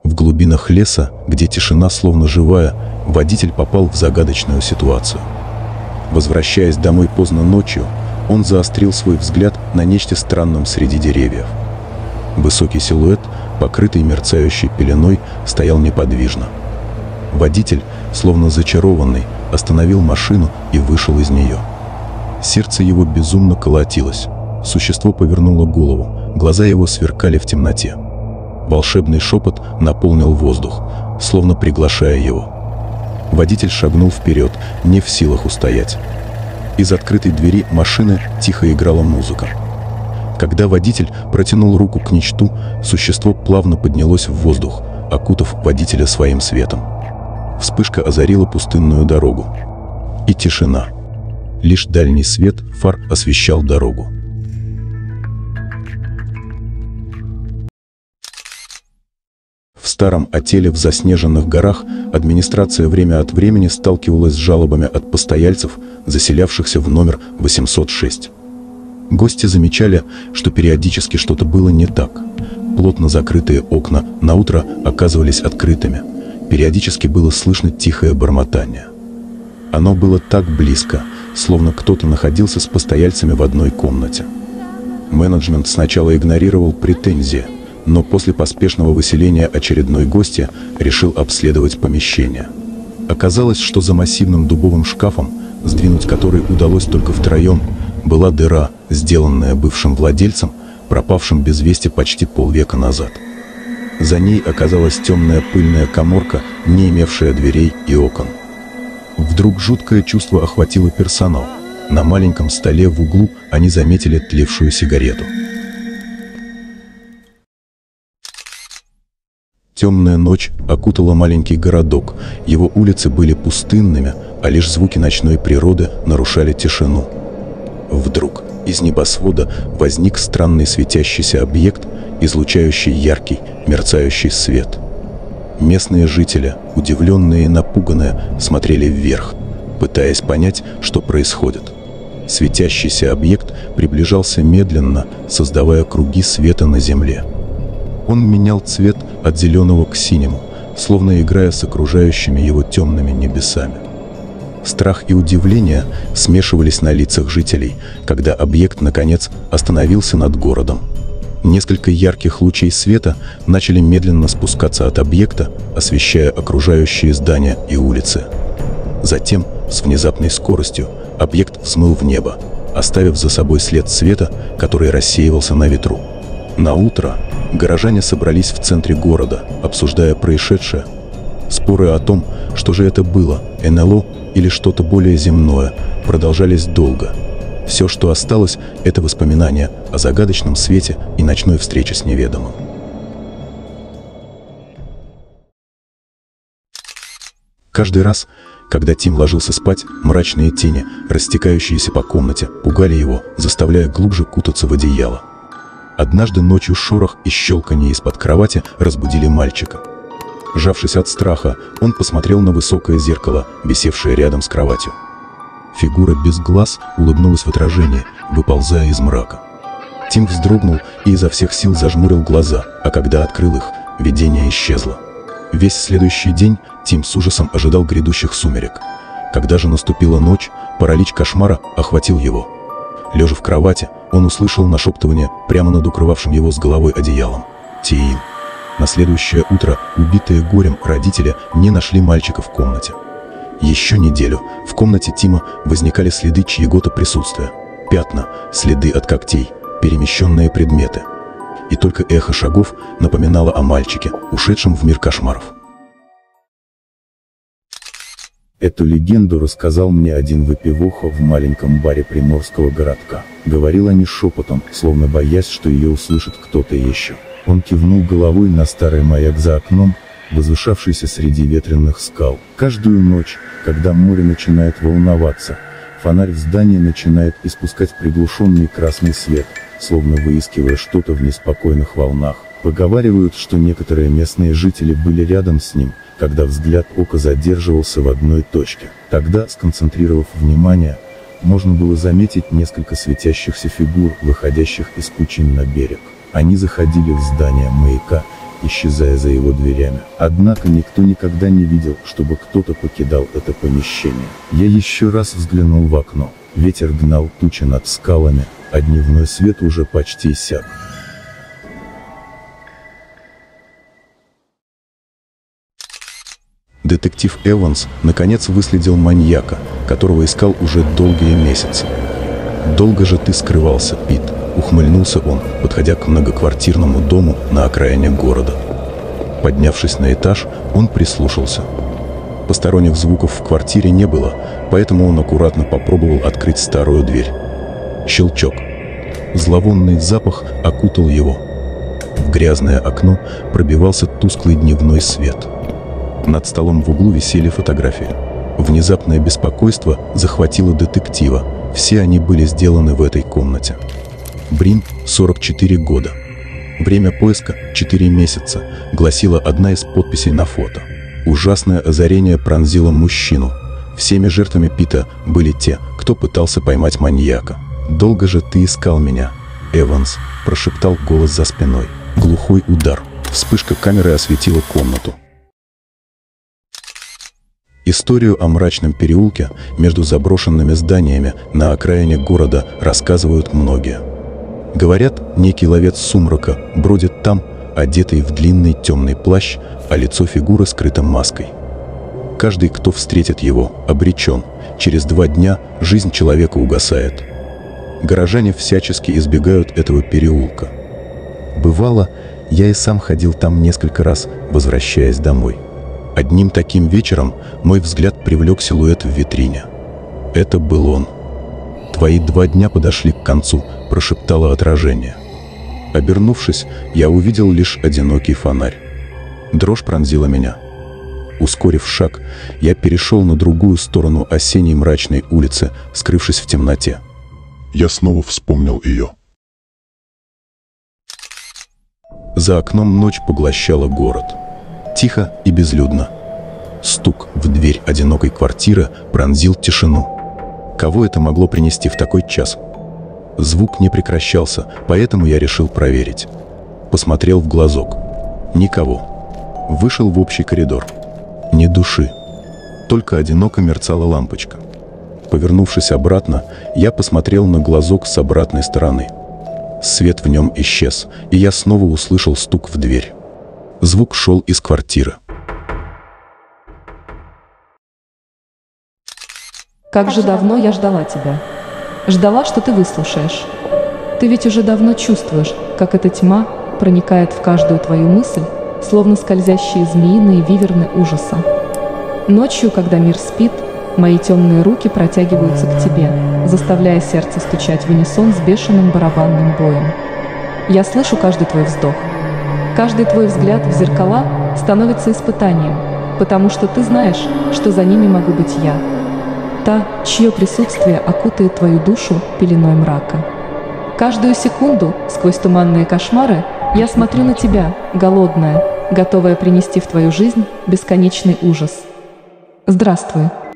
В глубинах леса, где тишина словно живая, водитель попал в загадочную ситуацию. Возвращаясь домой поздно ночью, он заострил свой взгляд на нечто странном среди деревьев. Высокий силуэт, покрытый мерцающей пеленой, стоял неподвижно. Водитель, словно зачарованный, остановил машину и вышел из нее. Сердце его безумно колотилось. Существо повернуло голову, глаза его сверкали в темноте. Волшебный шепот наполнил воздух, словно приглашая его. Водитель шагнул вперед, не в силах устоять. Из открытой двери машины тихо играла музыка. Когда водитель протянул руку к ничту, существо плавно поднялось в воздух, окутав водителя своим светом. Вспышка озарила пустынную дорогу. И тишина. Лишь дальний свет фар освещал дорогу. В старом отеле в заснеженных горах администрация время от времени сталкивалась с жалобами от постояльцев, заселявшихся в номер 806. Гости замечали, что периодически что-то было не так. Плотно закрытые окна наутро оказывались открытыми. Периодически было слышно тихое бормотание. Оно было так близко, словно кто-то находился с постояльцами в одной комнате. Менеджмент сначала игнорировал претензии, но после поспешного выселения очередной гостьи решил обследовать помещение. Оказалось, что за массивным дубовым шкафом, сдвинуть который удалось только втроем, была дыра, сделанная бывшим владельцем, пропавшим без вести почти полвека назад. За ней оказалась темная пыльная каморка, не имевшая дверей и окон. Вдруг жуткое чувство охватило персонал. На маленьком столе в углу они заметили тлевшую сигарету. Темная ночь окутала маленький городок. Его улицы были пустынными, а лишь звуки ночной природы нарушали тишину. Вдруг из небосвода возник странный светящийся объект, излучающий яркий, мерцающий свет. Местные жители, удивленные и напуганные, смотрели вверх, пытаясь понять, что происходит. Светящийся объект приближался медленно, создавая круги света на земле. Он менял цвет от зеленого к синему, словно играя с окружающими его темными небесами. Страх и удивление смешивались на лицах жителей, когда объект, наконец, остановился над городом. Несколько ярких лучей света начали медленно спускаться от объекта, освещая окружающие здания и улицы. Затем, с внезапной скоростью, объект взмыл в небо, оставив за собой след света, который рассеивался на ветру. Наутро горожане собрались в центре города, обсуждая происшедшее. Споры о том, что же это было, НЛО или что-то более земное, продолжались долго. Все, что осталось, это воспоминания о загадочном свете и ночной встрече с неведомым. Каждый раз, когда Тим ложился спать, мрачные тени, растекающиеся по комнате, пугали его, заставляя глубже кутаться в одеяло. Однажды ночью шорох и щелканье из-под кровати разбудили мальчика. Сжавшись от страха, он посмотрел на высокое зеркало, висевшее рядом с кроватью. Фигура без глаз улыбнулась в отражении, выползая из мрака. Тим вздрогнул и изо всех сил зажмурил глаза, а когда открыл их, видение исчезло. Весь следующий день Тим с ужасом ожидал грядущих сумерек. Когда же наступила ночь, паралич кошмара охватил его. Лежа в кровати, он услышал нашептывание прямо над укрывавшим его с головой одеялом. «Тим». На следующее утро, убитые горем, родители не нашли мальчика в комнате. Еще неделю в комнате Тима возникали следы чьего-то присутствия. Пятна, следы от когтей, перемещенные предметы. И только эхо шагов напоминало о мальчике, ушедшем в мир кошмаров. Эту легенду рассказал мне один выпивоха в маленьком баре приморского городка. Говорил они шепотом, словно боясь, что ее услышит кто-то еще. Он кивнул головой на старый маяк за окном, возвышавшийся среди ветреных скал. Каждую ночь, когда море начинает волноваться, фонарь в здании начинает испускать приглушенный красный свет, словно выискивая что-то в неспокойных волнах. Поговаривают, что некоторые местные жители были рядом с ним, когда взгляд ока задерживался в одной точке. Тогда, сконцентрировав внимание, можно было заметить несколько светящихся фигур, выходящих из пучин на берег. Они заходили в здание маяка исчезая за его дверями. Однако никто никогда не видел, чтобы кто-то покидал это помещение. Я еще раз взглянул в окно. Ветер гнал тучи над скалами, а дневной свет уже почти иссяк. Детектив Эванс наконец выследил маньяка, которого искал уже долгие месяцы. «Долго же ты скрывался, Пит», — ухмыльнулся он, подходя к многоквартирному дому на окраине города. Поднявшись на этаж, он прислушался. Посторонних звуков в квартире не было, поэтому он аккуратно попробовал открыть старую дверь. Щелчок. Зловонный запах окутал его. В грязное окно пробивался тусклый дневной свет. Над столом в углу висели фотографии. Внезапное беспокойство захватило детектива. Все они были сделаны в этой комнате. Брин, 44 года. Время поиска — 4 месяца, гласила одна из подписей на фото. Ужасное озарение пронзило мужчину. Всеми жертвами Пита были те, кто пытался поймать маньяка. «Долго же ты искал меня, Эванс», — прошептал голос за спиной. Глухой удар. Вспышка камеры осветила комнату. Историю о мрачном переулке между заброшенными зданиями на окраине города рассказывают многие. Говорят, некий ловец сумрака бродит там, одетый в длинный темный плащ, а лицо фигуры скрыто маской. Каждый, кто встретит его, обречен. Через 2 дня жизнь человека угасает. Горожане всячески избегают этого переулка. Бывало, я и сам ходил там несколько раз, возвращаясь домой. Одним таким вечером мой взгляд привлек силуэт в витрине. Это был он. «Твои 2 дня подошли к концу», — прошептало отражение. Обернувшись, я увидел лишь одинокий фонарь. Дрожь пронзила меня. Ускорив шаг, я перешел на другую сторону осенней мрачной улицы, скрывшись в темноте. Я снова вспомнил ее. За окном ночь поглощала город. Тихо и безлюдно. Стук в дверь одинокой квартиры пронзил тишину. Кого это могло принести в такой час? Звук не прекращался, поэтому я решил проверить. Посмотрел в глазок. Никого. Вышел в общий коридор. Ни души. Только одиноко мерцала лампочка. Повернувшись обратно, я посмотрел на глазок с обратной стороны. Свет в нем исчез, и я снова услышал стук в дверь. Звук шел из квартиры. Как же давно я ждала тебя. Ждала, что ты выслушаешь. Ты ведь уже давно чувствуешь, как эта тьма проникает в каждую твою мысль, словно скользящие змеиные виверны ужаса. Ночью, когда мир спит, мои темные руки протягиваются к тебе, заставляя сердце стучать в унисон с бешеным барабанным боем. Я слышу каждый твой вздох. Каждый твой взгляд в зеркала становится испытанием, потому что ты знаешь, что за ними могу быть я. Та, чье присутствие окутает твою душу пеленой мрака. Каждую секунду, сквозь туманные кошмары, я смотрю на тебя, голодная, готовая принести в твою жизнь бесконечный ужас. Здравствуй.